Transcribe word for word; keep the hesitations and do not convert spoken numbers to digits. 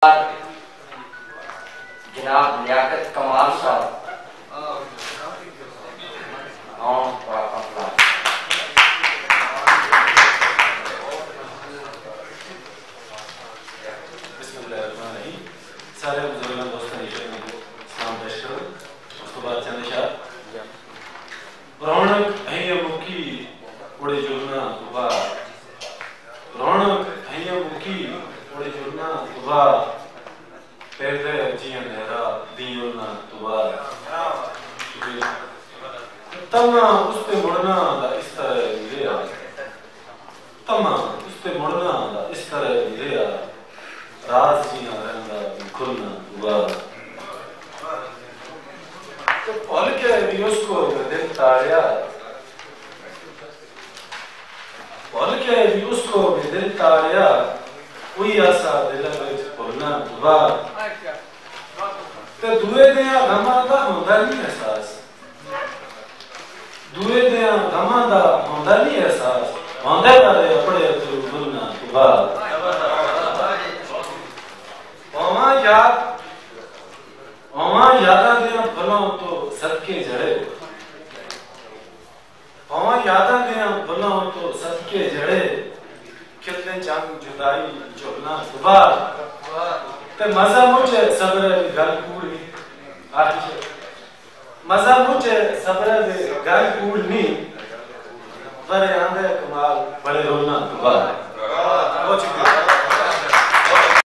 जनाब लियाकत कमाल साहब सारे बुजुर्गों दोस्तों ने सलाम पेश करो। उसके बाद चंद शाह रौनक है मुखी उड़े जुलना दुबा रौनक है मुखी उड़े जुलना दुबा पैदे जिया नेरा दियोना दुबा तमा उस पे मुड़ना दा इस तरह लिया तमा उस पे मुड़ना दा इस तरह लिया राज जिया रहंदा खुलना दुबा तो पल के भी उसको दिल ताड़िया पल के भी उसको भी दिल ताड़िया कोई आशा दिल में खुलना दुबा ते दुए दिया गमा दा होंदा नहीं एहसास दुए दिया गमा दा होंदा नहीं एहसास होंदे तारे अपने तू खुलना दुबा ओमा याद ओमा यादा दिया भलों तो सदके जड़े ओमा यादा दिया भलों तो सदके जड़े कितने जंग जुदाई चुभना दुबा ते मजा मुझे सब्र दी गल कूड़नी आखिर मजा मुझे सब्र दी गल कूड़नी बड़े आंधे कमाल बड़े रोना दुबा